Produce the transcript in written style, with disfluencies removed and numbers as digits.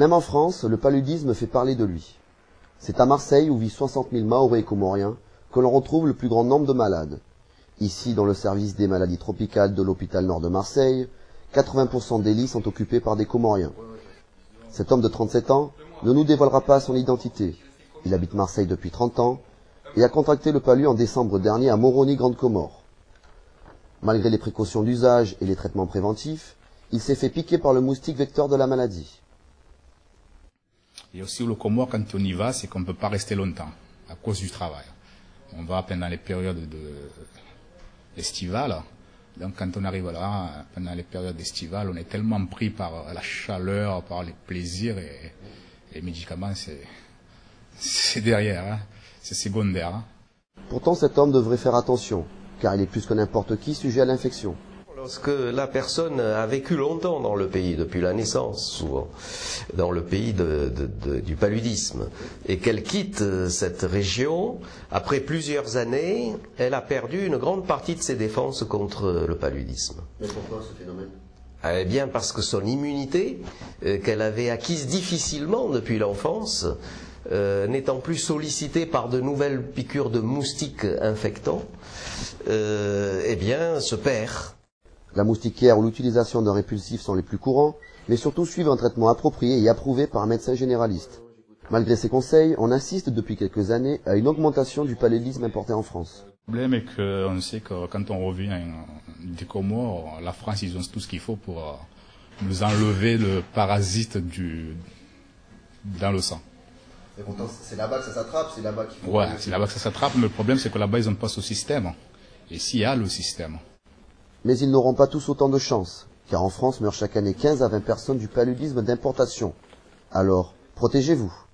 Même en France, le paludisme fait parler de lui. C'est à Marseille, où vivent 60 000 Mahorais et Comoriens, que l'on retrouve le plus grand nombre de malades. Ici, dans le service des maladies tropicales de l'hôpital Nord de Marseille, 80% des lits sont occupés par des Comoriens. Cet homme de 37 ans ne nous dévoilera pas son identité. Il habite Marseille depuis 30 ans et a contracté le palu en décembre dernier à Moroni, Grande Comore. Malgré les précautions d'usage et les traitements préventifs, il s'est fait piquer par le moustique vecteur de la maladie. Et aussi le Comore, quand on y va, c'est qu'on ne peut pas rester longtemps à cause du travail. On va pendant les périodes estivales. Donc quand on arrive là, pendant les périodes estivales, on est tellement pris par la chaleur, par les plaisirs et les médicaments, c'est derrière, hein. C'est secondaire. Hein. Pourtant cet homme devrait faire attention, car il est plus que n'importe qui sujet à l'infection. Lorsque la personne a vécu longtemps dans le pays, depuis la naissance souvent, dans le pays du paludisme, et qu'elle quitte cette région, après plusieurs années, elle a perdu une grande partie de ses défenses contre le paludisme. Mais pourquoi ce phénomène ? Eh bien parce que son immunité, qu'elle avait acquise difficilement depuis l'enfance, n'étant plus sollicitée par de nouvelles piqûres de moustiques infectants, eh bien se perd. La moustiquaire ou l'utilisation d'un répulsif sont les plus courants, mais surtout suivent un traitement approprié et approuvé par un médecin généraliste. Malgré ces conseils, on assiste depuis quelques années à une augmentation du paludisme importé en France. Le problème est qu'on sait que quand on revient des Comores, la France, ils ont tout ce qu'il faut pour nous enlever le parasite dans le sang. Et pourtant, c'est là-bas que ça s'attrape, c'est là-bas qu'il faut... Ouais, c'est là-bas que ça s'attrape, mais le problème c'est que là-bas ils n'ont pas ce système. Et s'il y a le système. Mais ils n'auront pas tous autant de chance, car en France meurent chaque année 15 à 20 personnes du paludisme d'importation. Alors, protégez-vous.